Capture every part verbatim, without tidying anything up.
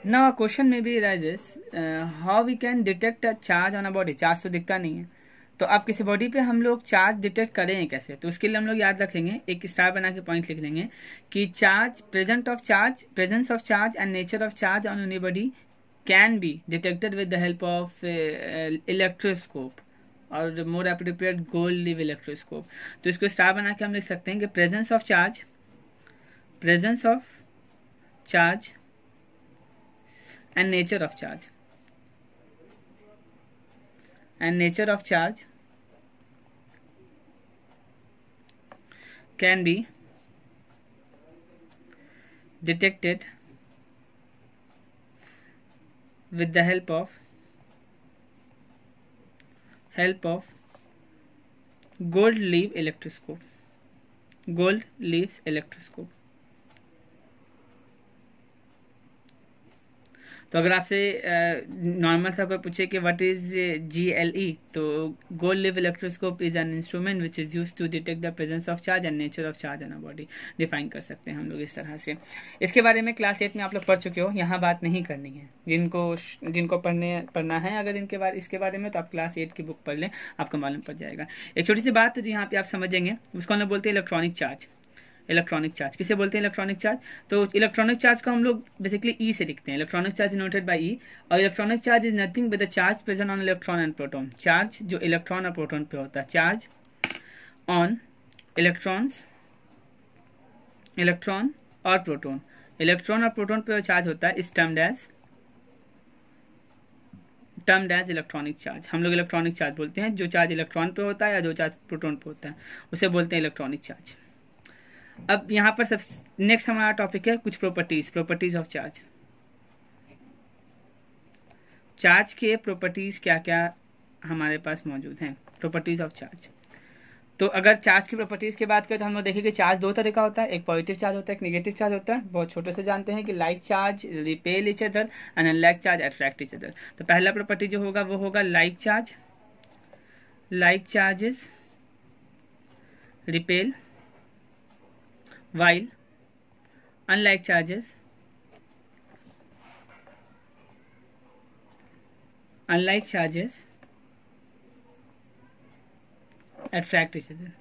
Now अ question में भी raises how we can detect a charge on a body. Charge तो दिखता नहीं है, तो आप किसी बॉडी पे हम लोग चार्ज डिटेक्ट करें कैसे? तो उसके लिए हम लोग याद रखेंगे, एक स्टार बना के पॉइंट लिख लेंगे कि charge, present of charge, presence of charge and nature of charge on any body can be detected with the help of electroscope और more appropriate gold leaf electroscope. तो इसको स्टार बना के हम लिख सकते हैं कि presence of charge, presence of charge and nature of charge and nature of charge can be detected with the help of help of gold leaf electroscope gold leaves electroscope। तो अगर आपसे नॉर्मल सा कोई पूछे कि what is G L E, तो gold leaf electroscope is an instrument which is used to detect the presence of charge and nature of charge on a body. Define कर सकते हैं हम लोग इस तरह से। इसके बारे में क्लास एट में आप लोग पढ़ चुके हो, यहाँ बात नहीं करनी है। जिनको जिनको पढ़ने पढ़ना है अगर इनके बारे इसके बारे में, तो आप क्लास एट की बुक पढ़ लें, आपको मालूम पड़ जाएगा। एक छोटी सी बात जो यहाँ पे आप समझेंगे, उसको हम लोग बोलते हैं इलेक्ट्रॉनिक चार्ज। इलेक्ट्रॉनिक चार्ज किसे बोलते हैं? Electronic charge. तो इलेक्ट्रॉनिक चार्ज को हम लोग बेसिकली ई से लिखते हैं, electronic charge noted by E. और electronic charge is nothing but the charge present on electron and proton. Charge जो इलेक्ट्रॉन और प्रोटॉन पे होता है, चार्ज ऑन इलेक्ट्रॉन्स, इलेक्ट्रॉन और प्रोटॉन, इलेक्ट्रॉन और प्रोटॉन पे चार्ज होता है, is termed as termed as electronic charge. हम लोग इलेक्ट्रॉनिक चार्ज बोलते हैं जो चार्ज इलेक्ट्रॉन पे होता है या जो चार्ज प्रोटॉन पे होता है, उसे बोलते हैं इलेक्ट्रॉनिक चार्ज। अब यहाँ पर सब नेक्स्ट हमारा टॉपिक है कुछ properties, properties of charge. Charge के प्रॉपर्टीज क्या क्या हमारे पास मौजूद हैं, प्रॉपर्टीज ऑफ चार्ज। तो अगर चार्ज की प्रॉपर्टीज की बात करें तो हम लोग देखेंगे चार्ज दो तरह का होता है, एक पॉजिटिव चार्ज होता है, एक नेगेटिव चार्ज होता है। बहुत छोटे से जानते हैं कि like charge repel each other and unlike charge attract each other. तो पहला प्रॉपर्टी जो होगा वो होगा like charge, like charges repel while unlike charges unlike charges attract each other।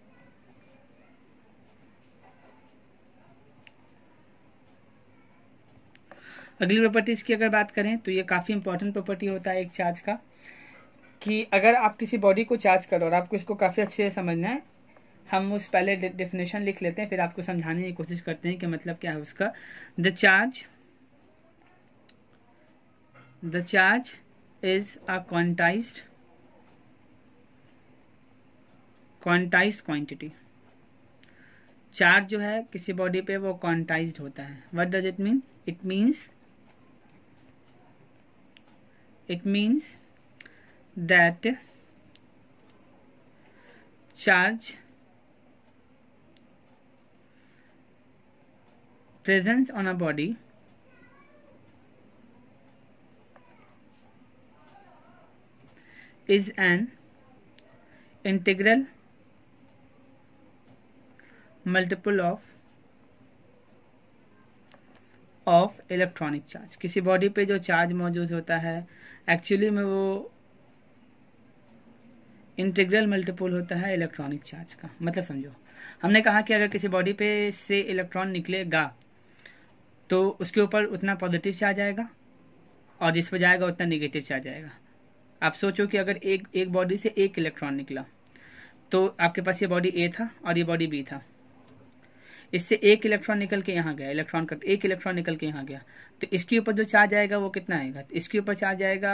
अगली प्रॉपर्टीज की अगर बात करें तो ये काफी इंपॉर्टेंट प्रॉपर्टी होता है एक चार्ज का, कि अगर आप किसी बॉडी को चार्ज करो और आपको इसको काफी अच्छे से समझना है, हम उस पहले डेफिनेशन लिख लेते हैं, फिर आपको समझाने की कोशिश करते हैं कि मतलब क्या है उसका। The charge the charge is a quantized quantized quantity. Charge जो है किसी बॉडी पे वो क्वांटाइज्ड होता है। What does it mean? It means it means that charge presence on a body is an integral multiple of of electronic charge। किसी body पे जो चार्ज मौजूद होता है एक्चुअली में वो इंटीग्रल मल्टीपल होता है इलेक्ट्रॉनिक चार्ज का। मतलब समझो, हमने कहा कि अगर किसी बॉडी पे से इलेक्ट्रॉन निकलेगा तो उसके ऊपर उतना पॉजिटिव चार्ज आएगा और जिस पर जाएगा उतना नेगेटिव चार्ज आएगा। आप सोचो कि अगर एक एक बॉडी से एक इलेक्ट्रॉन निकला, तो आपके पास ये बॉडी ए था और ये बॉडी बी था। इससे एक इलेक्ट्रॉन निकल के यहाँ गया, इलेक्ट्रॉन कट एक इलेक्ट्रॉन निकल के यहाँ गया, तो इसके ऊपर जो चार्ज आएगा वो कितना आएगा? तो इसके ऊपर चार्ज आएगा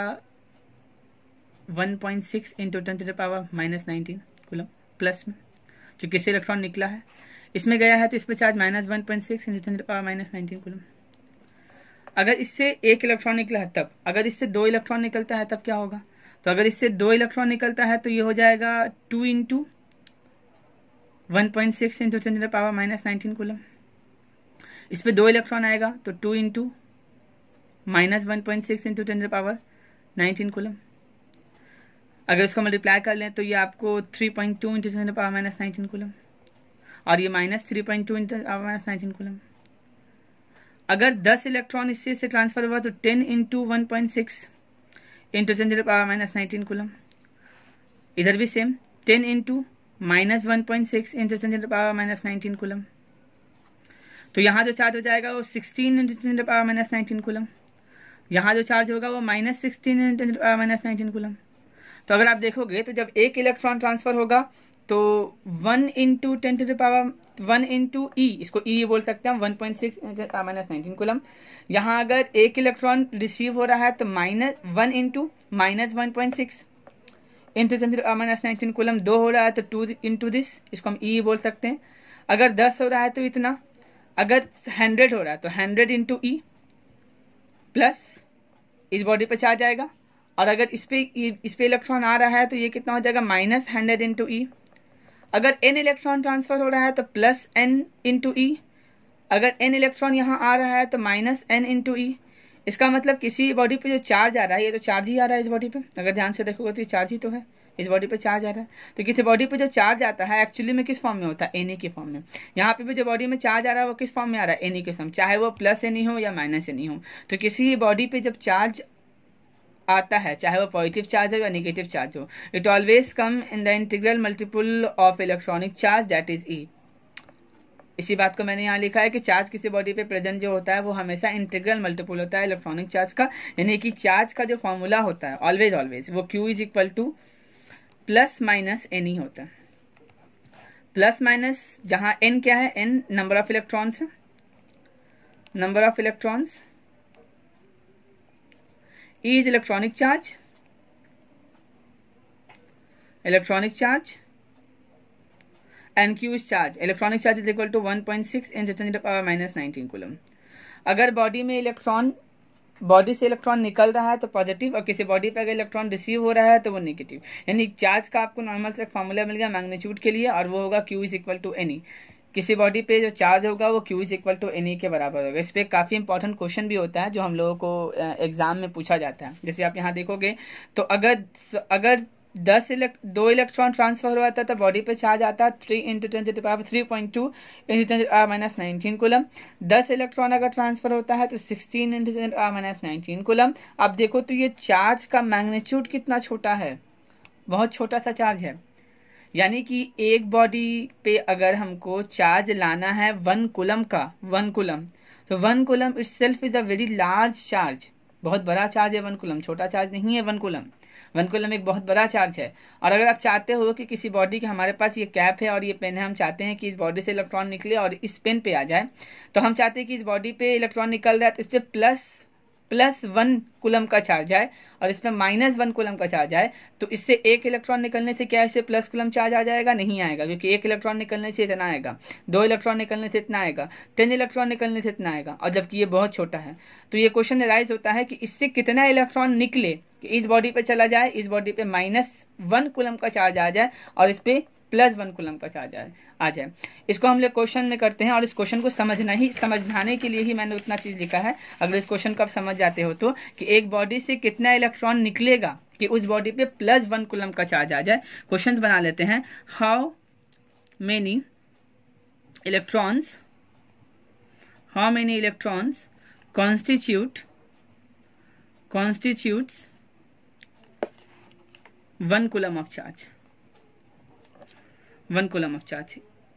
one point six into ten to the power minus nineteen coulomb plus में, जो किससे इलेक्ट्रॉन निकला है। इसमें गया है तो इस पर charge minus one point six into ten to the power minus nineteen coulomb. अगर इससे एक इलेक्ट्रॉन निकला है तब, अगर इससे दो इलेक्ट्रॉन निकलता है तब क्या होगा? तो अगर इससे दो इलेक्ट्रॉन निकलता है तो ये हो जाएगा two into one point six into ten to the power minus nineteen coulomb. इस पर दो इलेक्ट्रॉन आएगा तो two into minus one point six into ten to the power nineteen coulomb. अगर इसको मल्टीप्लाई कर लें तो ये आपको three point two into ten to the power minus nineteen coulomb, और ये minus three point two into power minus nineteen coulomb. अगर दस इलेक्ट्रॉन इससे से ट्रांसफर हुआ तो ten into one point six into ten to the power minus nineteen coulomb. इधर भी same, ten into minus one point six into ten to the power minus nineteen coulomb. तो यहाँ जो चार्ज हो जाएगा वो sixteen into ten to the power minus nineteen coulomb. यहाँ जो चार्ज होगा वो minus sixteen into ten to the power minus nineteen coulomb. तो अगर आप देखोगे तो जब एक इलेक्ट्रॉन ट्रांसफर होगा तो one into ten to the power one into E, इसको ई बोल सकते हैं, one point six minus nineteen coulomb. यहाँ अगर एक इलेक्ट्रॉन रिसीव हो रहा है तो minus one into minus one point six into ten to the power minus nineteen coulomb. दो हो रहा है तो टू इंटू दिस, इसको हम ई बोल सकते हैं। अगर दस हो रहा है तो इतना, अगर हंड्रेड हो रहा है तो हंड्रेड इंटू ई प्लस इस बॉडी पे चार्ज आएगा। और अगर इस पे इस पे इलेक्ट्रॉन आ रहा है तो ये कितना हो जाएगा, माइनस हंड्रेड इंटू ई। अगर एन इलेक्ट्रॉन ट्रांसफर हो रहा है तो प्लस एन इंटू ई। अगर एन इलेक्ट्रॉन यहाँ आ रहा है तो माइनस एन इंटू ई। इसका मतलब किसी बॉडी पे जो चार्ज आ रहा है, ये तो चार्ज ही आ रहा है इस बॉडी पे, अगर ध्यान से देखोगे तो ये चार्ज ही तो है, इस बॉडी पे चार्ज आ रहा है। तो किसी बॉडी पे जो चार्ज आता है एक्चुअली में किस फॉर्म में होता है, एन के फॉर्म में। यहाँ पे भी जो बॉडी में चार्ज आ रहा है वो किस फॉर्म में आ रहा है, एन के फॉर्म, चाहे वो प्लस एन हो या माइनस एन हो। तो किसी बॉडी पे जब चार्ज आता है, चाहे वो पॉजिटिव चार्ज हो या नेगेटिव चार्ज हो, it always come in the integral multiple of electronic charge that is E. इसी बात को मैंने यहाँ लिखा है कि चार्ज किसी बॉडी पे प्रेजेंट जो होता है वो हमेशा इंटीग्रल मल्टीपल होता है इलेक्ट्रॉनिक चार्ज का। यानी कि चार्ज का जो फॉर्मूला होता है ऑलवेज ऑलवेज वो Q is equal to plus minus N ही होता है। प्लस माइनस जहाँ एन क्या है, एन नंबर ऑफ इलेक्ट्रॉन्स है, number of electrons, E is electronic charge, electronic charge, and Q is charge. Electronic charge is equal to one point six into ten to the power minus nineteen कूलम। अगर body में electron, body से electron निकल रहा है तो positive, और किसी बॉडी पे अगर इलेक्ट्रॉन रिसीव हो रहा है तो वो नेगेटिव। यानी चार्ज का आपको नॉर्मल से फार्मूला मिल गया मैग्नीट्यूड के लिए, और वो होगा Q is equal to N E। किसी बॉडी पे जो चार्ज होगा वो Q is equal to N E के बराबर होगा। इस पे काफी इंपॉर्टेंट क्वेश्चन भी होता है जो हम लोगों को एग्जाम में पूछा जाता है। जैसे आप यहाँ देखोगे तो अगर अगर दस इलेक्ट दो इलेक्ट्रॉन ट्रांसफर हुआ था तो बॉडी पे चार्ज आता three into ten to the power three point two into ten to the power minus nineteen coulomb. दस इलेक्ट्रॉन अगर ट्रांसफर होता है तो sixteen into ten to the power minus nineteen coulomb. आप देखो तो ये चार्ज का मैग्नीट्यूड कितना छोटा है, बहुत छोटा सा चार्ज है। यानी कि एक बॉडी पे अगर हमको चार्ज लाना है वन कूलम का, वन कूलम, तो one coulomb itself is a very large charge, बहुत बड़ा चार्ज है वन कूलम, छोटा चार्ज नहीं है वन कूलम। वन कूलम एक बहुत बड़ा चार्ज है। और अगर आप चाहते हो कि किसी बॉडी के, हमारे पास ये कैप है और ये पेन है, हम चाहते हैं कि इस बॉडी से इलेक्ट्रॉन निकले और इस पेन पे आ जाए, तो हम चाहते हैं कि इस बॉडी पे इलेक्ट्रॉन निकल रहा है तो इस पे प्लस प्लस वन कूलम का चार्ज आए और इसमें माइनस वन कूलम का चार्ज आए। तो इससे एक इलेक्ट्रॉन निकलने से क्या इससे प्लस कूलम चार्ज आ जाएगा, नहीं आएगा, क्योंकि एक इलेक्ट्रॉन निकलने से इतना आएगा, दो इलेक्ट्रॉन निकलने से इतना आएगा, टेन इलेक्ट्रॉन निकलने से इतना आएगा, और जबकि ये बहुत छोटा है। तो ये क्वेश्चन राइज होता है कि इससे कितना इलेक्ट्रॉन निकले कि इस बॉडी पे चला जाए, इस बॉडी पे माइनस वन कूलम का चार्ज आ जाए और इस पे प्लस वन कूलम का चार्ज आ जाए। इसको हम लोग क्वेश्चन में करते हैं, और इस क्वेश्चन को समझना ही समझाने के लिए ही मैंने उतना चीज लिखा है। अगर इस क्वेश्चन को आप समझ जाते हो तो कि एक बॉडी से कितना इलेक्ट्रॉन निकलेगा कि उस बॉडी पे प्लस वन कूलम का चार्ज आ जाए। क्वेश्चन बना लेते हैं। How many electrons how many electrons constitute constitutes one coulomb of charge, one coulomb of charge.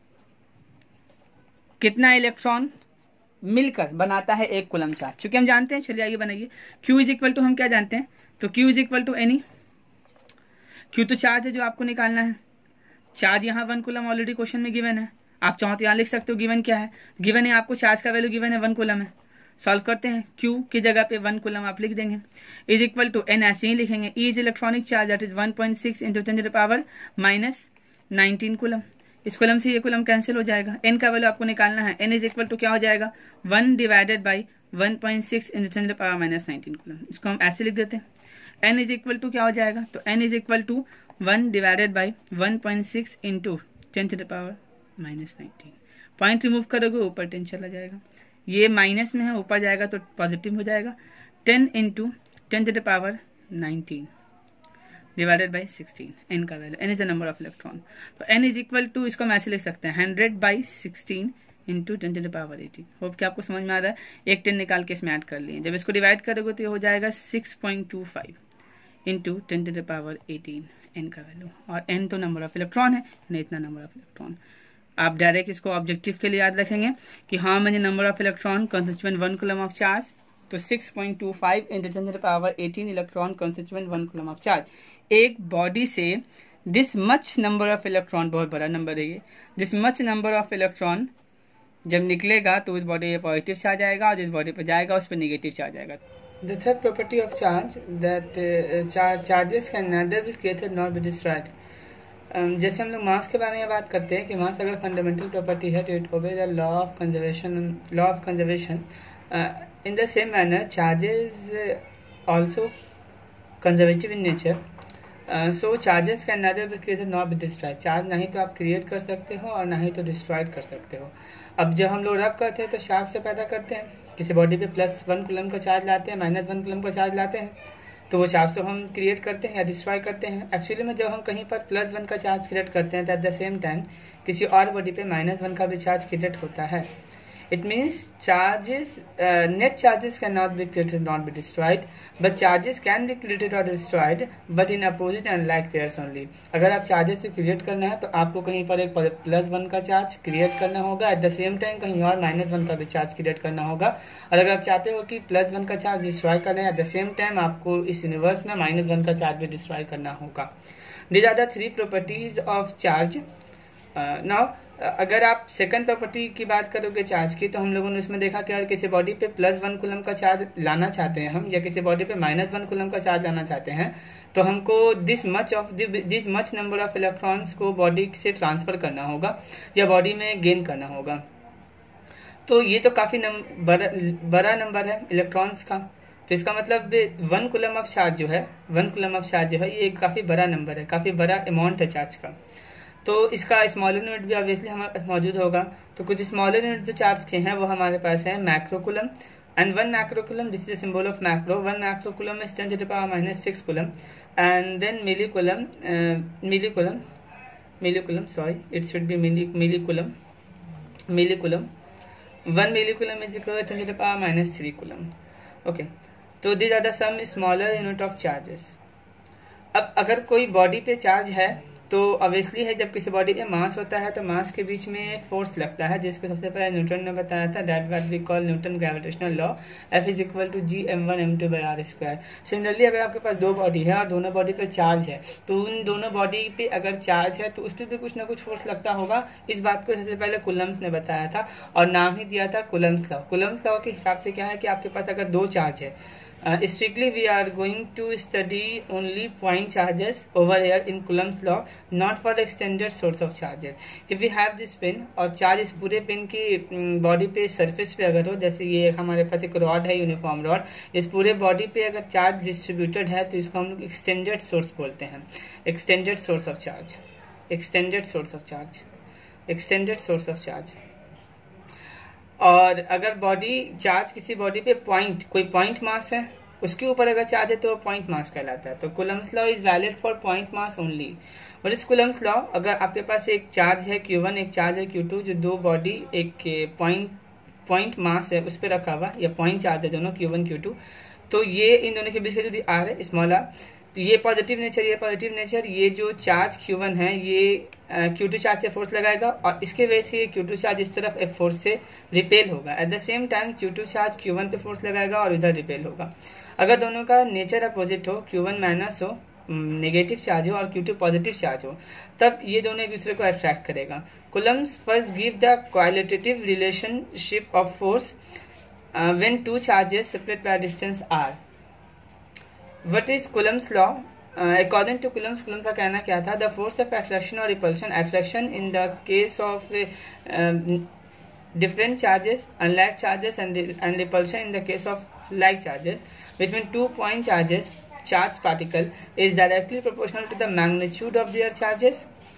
कितना इलेक्ट्रॉन मिलकर बनाता है एक कूलम चार्ज, चूंकि हम जानते हैं, चलिए आगे बनाइए। Q इज इक्वल टू, हम क्या जानते हैं, तो Q is equal to N E. Q तो चार्ज है जो आपको निकालना है। चार्ज यहाँ वन कूलम ऑलरेडी क्वेश्चन में गिवन है, आप चाहो तो यहाँ लिख सकते हो गिवन क्या है, गिवन है आपको चार्ज का वैल्यू गिवन है, वन कूलम है। सॉल्व करते हैं, Q की जगह पे वन कूलम आप लिख देंगे, इज इक्वल टू एन, ऐसे ही लिखेंगे। E is electronic charge that is one point six into ten to the power minus nineteen coulomb. इस कूलम से ये कूलम कैंसिल हो जाएगा। एन का वैल्यू आपको निकालना है, एन इज इक्वल टू क्या हो जाएगा, one divided by one point six into ten to the power minus nineteen coulomb. इसको हम ऐसे लिख देते हैं। एन इज इक्वल टू क्या हो जाएगा, तो N is equal to one divided by one point six into ten to the power minus nineteen. Point remove करोगे ऊपर टेन चला जाएगा, ये माइनस में है, ऊपर जाएगा तो पॉजिटिव हो जाएगा। Ten into ten to the power nineteen divided by sixteen, N का value, N is the number of electron. तो एन इज इक्वल टू, इसको हम ऐसे लिख सकते हैं, hundred by sixteen into ten to the power eighteen. Hope कि आपको समझ में आ रहा है। एक टेन निकाल के इसमें ऐड कर लिए। जब इसको डिवाइड करोगे तो ये हो जाएगा six point two five into ten to the power eighteen N का वैल्यू। और एन तो नंबर ऑफ इलेक्ट्रॉन है, नहीं इतना नंबर ऑफ इलेक्ट्रॉन। आप डायरेक्ट इसको ऑब्जेक्टिव के लिए याद रखेंगे कि हाँ मैंने number of electron constituent one coulomb of charge, तो six point two five into ten to the power eighteen electron constituent one coulomb of charge. एक बॉडी से this much number of electron, बहुत बड़ा नंबर है ये, this much number of electron जब निकलेगा तो उस बॉडी पे पॉजिटिव चार्ज आएगा और जिस बॉडी पे जाएगा उस पर नेगेटिव चार्ज आएगा। The third property of charge that charges can neither be created nor be destroyed। जैसे हम लोग मास के बारे में बात करते हैं कि मास अगर फंडामेंटल प्रॉपर्टी है तो it obey the law of conservation law of conservation in the same manner charges also conservative in nature. So charges can neither be created nor be destroyed। Charge नहीं तो आप क्रिएट कर सकते हो और ना ही तो डिस्ट्रॉयड कर सकते हो। अब जब हम लोग रब करते हैं तो चार्ज से पैदा करते हैं, किसी बॉडी पे प्लस वन कूलम का चार्ज लाते हैं, माइनस वन कूलम का चार्ज लाते हैं, तो वो चार्ज तो हम क्रिएट करते हैं या डिस्ट्रॉय करते हैं। एक्चुअली में जब हम कहीं पर प्लस वन का चार्ज क्रिएट करते हैं तो एट द सेम टाइम किसी और बॉडी पे माइनस वन का भी चार्ज क्रिएट होता है। It means charges, uh, net charges cannot be created, not be destroyed, but charges can be created or destroyed, but in opposite and like pairs only। अगर आप charges से create करना है तो आपको कहीं पर एक प्लस वन का चार्ज क्रिएट करना होगा, एट द सेम टाइम कहीं और माइनस वन का भी चार्ज क्रिएट करना होगा। और अगर आप चाहते हो कि प्लस वन का चार्ज डिस्ट्रॉय करना है, एट द सेम टाइम आपको इस यूनिवर्स में माइनस वन का चार्ज भी डिस्ट्रॉय करना होगा। These are the three properties of charge. Now अगर आप सेकंड प्रॉपर्टी की बात करोगे चार्ज की, तो हम लोगों ने उसमें देखा कि अगर किसी बॉडी पे प्लस वन कूलम का चार्ज लाना चाहते हैं हम, या किसी बॉडी पे माइनस वन कूलम का चार्ज लाना चाहते हैं, तो हमको this much of this much number of electrons को बॉडी से ट्रांसफर करना होगा या बॉडी में गेन करना होगा। तो ये तो काफी बड़ा बड़ा नंबर है इलेक्ट्रॉन्स का। तो इसका मतलब वन कूलम ऑफ चार्ज जो है वन कूलम ऑफ चार्ज जो है ये काफी बड़ा नंबर है, काफी बड़ा अमाउंट है चार्ज का। तो इसका स्मॉलर यूनिट भी ऑब्वियसली हमारे पास मौजूद होगा। तो कुछ स्मॉलर यूनिट जो चार्ज के हैं वो हमारे पास है microcoulomb and one microcoulomb, this is symbol of micro. One microcoulomb is ten to the power minus six coulomb and then millicoulomb millicoulomb millicoulomb sorry it should be milli millicoulomb millicoulomb one millicoulomb is equal to ten to the power minus three coulomb. Okay, तो this are the some smaller unit of charges. अब अगर कोई body पे charge है तो obviously है जब किसी बॉडी पे मास होता है तो मास के बीच में फोर्स लगता है, जिसको सबसे पहले न्यूटन ने बताया था, that what we call Newton gravitational law, F is equal to G M one M two by R square. Similarly अगर आपके पास दो बॉडी है और दोनों बॉडी पे चार्ज है तो उन दोनों बॉडी पे अगर चार्ज है तो उस पर भी कुछ ना कुछ फोर्स लगता होगा। इस बात को सबसे पहले कुलम्स ने बताया था और नाम ही दिया था कुलम्स लॉ। कुलम्स लॉ के हिसाब से क्या है कि आपके पास अगर दो चार्ज है, Uh, strictly we are going to study only point charges over here in Coulomb's law, not for extended source of charges। if we have this pin और चार्ज इस पूरे पिन की बॉडी पे सरफेस पे अगर हो, जैसे ये हमारे पास एक रॉड है यूनिफॉर्म रॉड, इस पूरे बॉडी पे अगर चार्ज डिस्ट्रीब्यूटेड है तो इसको हम लोग एक्सटेंडेड सोर्स बोलते हैं। Extended source of charge extended source of charge extended source of charge और अगर बॉडी चार्ज किसी बॉडी पे पॉइंट कोई पॉइंट मास है उसके ऊपर अगर चार्ज है तो पॉइंट मास कहलाता है। तो Coulomb's law is valid for point mass only. What is Coulomb's law? अगर आपके पास एक चार्ज है क्यू वन, एक चार्ज है क्यू टू, जो दो बॉडी एक पॉइंट पॉइंट मास है उस पर रखा हुआ या पॉइंट चार्ज है दोनों क्यू वन क्यू टू, तो ये इन दोनों के बीच का जो आर है स्मॉल आर, तो ये पॉजिटिव नेचर ये पॉजिटिव नेचर, ये जो चार्ज क्यू वन है ये क्यू टू चार्ज से फोर्स लगाएगा और इसके वजह से क्यू टू चार्ज इस तरफ एफ फोर्स से रिपेल होगा। At the same time Q two charge Q one पे फोर्स लगाएगा और इधर रिपेल होगा। अगर दोनों का नेचर अपोजिट हो, क्यू वन माइनस हो, नेगेटिव चार्ज हो और क्यू टू पॉजिटिव चार्ज हो, तब ये दोनों एक दूसरे को अट्रैक्ट करेगा। Coulomb's first give the qualitative relationship of force when two charges separate by distance R. What is Coulomb's law? Uh, according to Coulomb's, Coulomb's का कहना क्या था? The force of attraction or repulsion, attraction in the case of uh, um, different charges, unlike charges, and and repulsion in the case of like charges between two point charges, charged particle is directly proportional to the magnitude of their charges.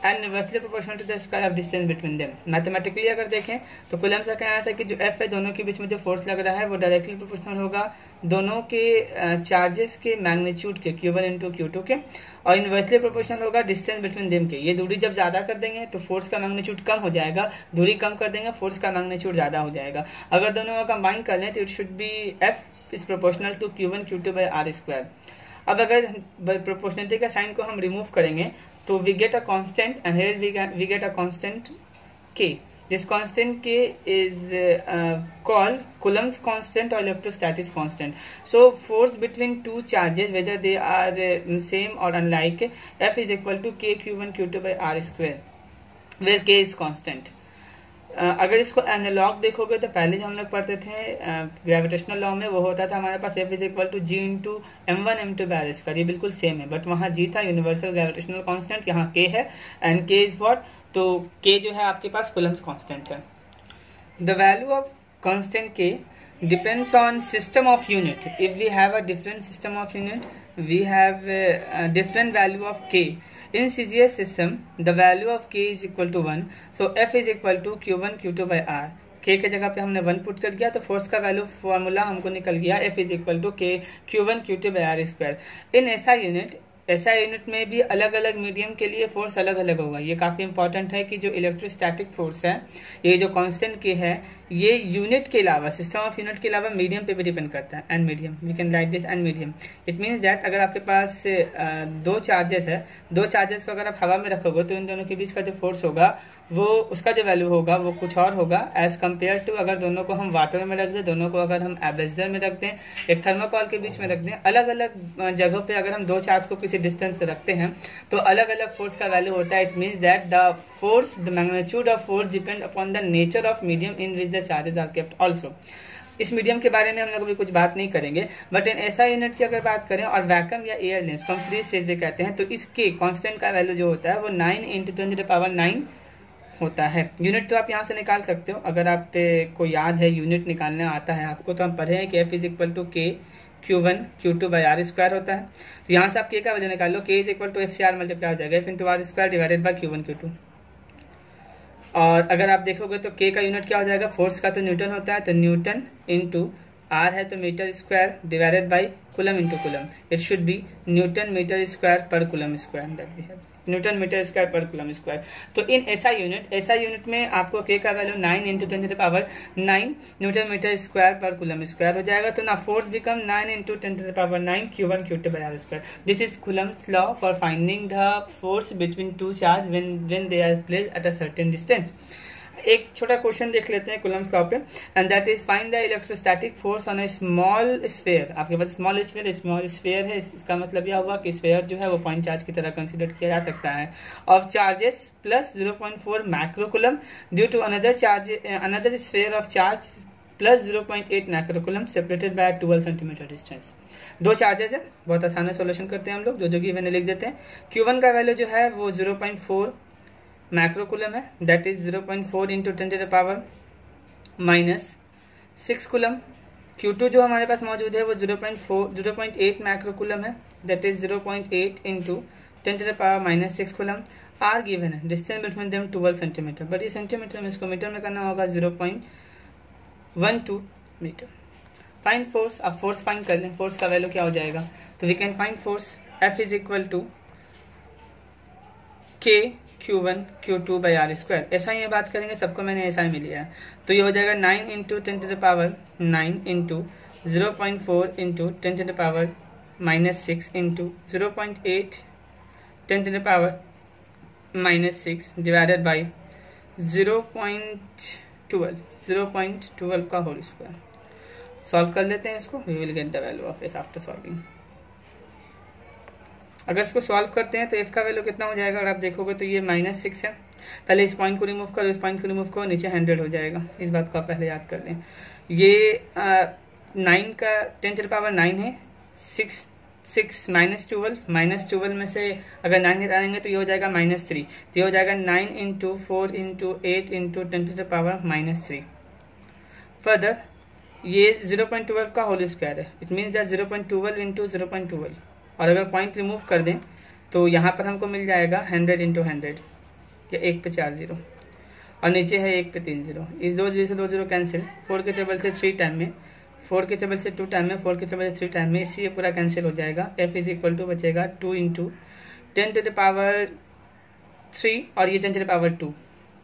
And inversely proportional to the square of distance between them. Mathematically अगर देखें तो coulomb का कहना था कि जो F है दोनों के बीच में जो फोर्स लग रहा है वो डायरेक्टली प्रोपोर्शनल होगा दोनों के चार्जेस के मैग्नीट्यूड के, Q one into Q two के, और इनवर्सली प्रोपोर्शनल होगा डिस्टेंस बिटवीन देम के। ये दूरी जब ज़्यादा कर देंगे तो फोर्स का मैग्नीट्यूड कम हो जाएगा, दूरी कम कर देंगे फोर्स का मैग्नीट्यूड ज़्यादा हो जाएगा। अगर दोनों का कंबाइन कर लें तो it should be F is proportional to Q one Q two by R square. अब अगर प्रोपोर्शनलिटी का साइन को हम रिमूव करेंगे तो we get a constant and here we get a constant K. This constant K is called Coulomb's constant or electrostatics constant. So force between two charges whether they are uh, same or unlike, F is equal to k q one q two by r square where k is constant. Uh, अगर इसको analogue देखोगे तो पहले जो हम लोग पढ़ते थे ग्रेविटेशनल uh, लॉ में वो होता था हमारे पास F is equal to G into M one M two by R square. ये बिल्कुल सेम है, बट वहाँ जी था यूनिवर्सल ग्रेविटेशनल कांस्टेंट, यहाँ के है एंड के इज व्हाट, तो के जो है आपके पास कूलम्स कांस्टेंट है। The value of constant K depends on system of unit. If we have a different system of unit, we have a, a different value of k. In C G S system, the value of k is equal to one. So F is equal to q one q two by r. k के जगह पे हमने one put कर दिया तो force का value formula हमको निकल गया F is equal to k q one q two by r square. In ऐसा यूनिट ऐसा यूनिट में भी अलग अलग मीडियम के लिए फोर्स अलग अलग होगा। ये काफ़ी इंपॉर्टेंट है कि जो इलेक्ट्रोस्टैटिक फोर्स है, ये जो कांस्टेंट के है, ये यूनिट के अलावा, सिस्टम ऑफ यूनिट के अलावा मीडियम पे भी डिपेंड करता है। And medium, we can write this and medium. It means that अगर आपके पास दो चार्जेस है, दो चार्जेस को अगर आप हवा में रखोगे तो इन दोनों के बीच का जो फोर्स होगा वो उसका जो वैल्यू होगा वो कुछ और होगा एज कम्पेयर टू अगर दोनों को हम वाटर में रख दें, दोनों को अगर हम एब्रेजर में रख दें, एक थर्माकोल के बीच में रख दें, अलग अलग जगहों पे अगर हम दो चार्ज को किसी डिस्टेंस से रखते हैं तो अलग अलग फोर्स का वैल्यू होता है। It means that the force the magnitude of force depend upon the nature of medium in which the charges are kept also. इस मीडियम के बारे में हम लोग अभी कुछ बात नहीं करेंगे, बट इन ऐसा यूनिट की अगर बात करें और वैक्यूम या एयर लेंस को हम फ्री स्टेज पे कहते हैं तो इसके कांस्टेंट का वैल्यू जो होता है वो nine into ten to the power nine होता है। यूनिट तो आप यहाँ से निकाल सकते हो, अगर आप पे को याद है यूनिट निकालना आता है आपको, तो हम पढ़े हैं कि F is equal to K Q one Q two by R square होता है। तो यहाँ से आप के का वैल्यू निकाल लो, K is equal to F see R multiply हो जाएगा F into R square divided by Q one Q two. और अगर आप देखोगे तो के का यूनिट क्या हो जाएगा, फोर्स का तो न्यूटन होता है, तो न्यूटन इंटू आर है तो metre square divided by coulomb into coulomb. It should be newton metre square per coulomb square, newton metre square per coulomb square. तो इन ऐसा यूनिट ऐसा यूनिट में आपको के का value nine into ten to the power nine newton metre square per coulomb square हो जाएगा। तो ना force become nine into ten to the power nine Q one Q two by R square. This is Coulomb's law for finding the force between two charge when when they are placed at a certain distance. एक छोटा question देख लेते हैं Coulomb's law पे, and that is find the electrostatic force on a small sphere. आपके पास small sphere small sphere है, इसका मतलब यह हुआ कि स्फीयर जो है वो पॉइंट चार्ज की तरह कंसीडर किया जा सकता है, of charges plus zero point four microcoulomb due to another charge another sphere of charge plus zero point eight microcoulomb separated by twelve centimetre distance. दो चार्जेस है, बहुत आसान है, सोल्यूशन करते हैं हम लोग, जो जो कि मैंने लिख देते हैं। क्यू वन का वैल्यू जो है वो जीरो पॉइंट फोर माइक्रोकुलम है, that is zero point four into ten to the power minus six coulomb. Q two जो हमारे पास मौजूद है वो zero point four zero point eight microcoulomb है, that is zero point eight into ten to the power minus six coulomb. R given है, distance between them twelve centimetre, but ये centimetre में इसको मीटर में करना होगा zero point one two metre. Find force, अब force find कर लें, फोर्स का वैल्यू क्या हो जाएगा, तो we can find force F is equal to K Q one Q two by R square. ऐसा ही बात करेंगे, सबको मैंने ऐसा ही मिल लिया है, तो ये हो जाएगा nine into ten to the power nine into zero point four into ten to the power minus six into zero point eight ten to the power minus six divided by zero point twelve zero point twelve का whole square. Solve कर लेते हैं इसको, we will get the value of S after solving. अगर इसको solve करते हैं तो एफ का वैल्यू कितना हो जाएगा, अगर आप देखोगे तो ये माइनस सिक्स है। पहले इस पॉइंट को रिमूव करो, इस पॉइंट को रिमूव करो, नीचे हंड्रेड हो जाएगा, इस बात को आप पहले याद कर लें। ये नाइन का ten to the power nine है, six six minus twelve minus twelve में से अगर नाइन निकालेंगे तो ये हो जाएगा माइनस थ्री, तो ये हो जाएगा nine into four into eight into ten to the power minus three. Further ये जीरो पॉइंट ट्वेल्व का होल स्क्वायर है, it means that zero point twelve into zero point twelve, और अगर पॉइंट रिमूव कर दें तो यहाँ पर हमको मिल जाएगा हंड्रेड इंटू हंड्रेड, या एक पे चार जीरो, और नीचे है एक पे तीन जीरो। इस दो जीरो से दो जीरो कैंसिल, फोर के टेबल से थ्री टाइम में, फोर के टेबल से टू टाइम में, फोर के टेबल से थ्री टाइम में, इससे ये पूरा कैंसिल हो जाएगा। एफ इज इक्वल टू बचेगा two into ten to the power three और ये ten to the power two.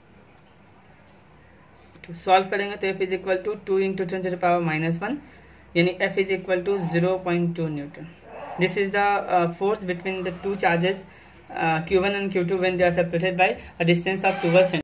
Solve करेंगे तो F is equal to two into ten to the power minus one, यानी F is equal to zero point two newton. This is the force between the two charges Q one and Q two when they are separated by a distance of twelve centimeters.